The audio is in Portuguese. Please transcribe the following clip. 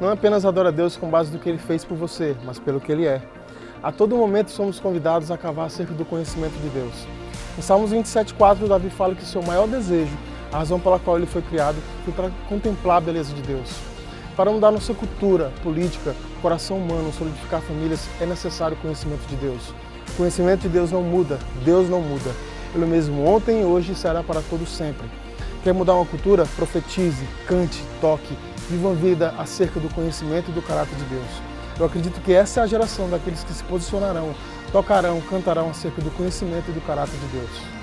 Não apenas adora a Deus com base no que Ele fez por você, mas pelo que Ele é. A todo momento somos convidados a cavar acerca do conhecimento de Deus. Em Salmos 27,4, Davi fala que seu maior desejo, a razão pela qual ele foi criado, foi para contemplar a beleza de Deus. Para mudar nossa cultura, política, coração humano, solidificar famílias, é necessário o conhecimento de Deus. O conhecimento de Deus não muda, Deus não muda. Ele mesmo ontem e hoje será para todo sempre. Quer mudar uma cultura? Profetize, cante, toque, viva uma vida acerca do conhecimento e do caráter de Deus. Eu acredito que essa é a geração daqueles que se posicionarão, tocarão, cantarão acerca do conhecimento e do caráter de Deus.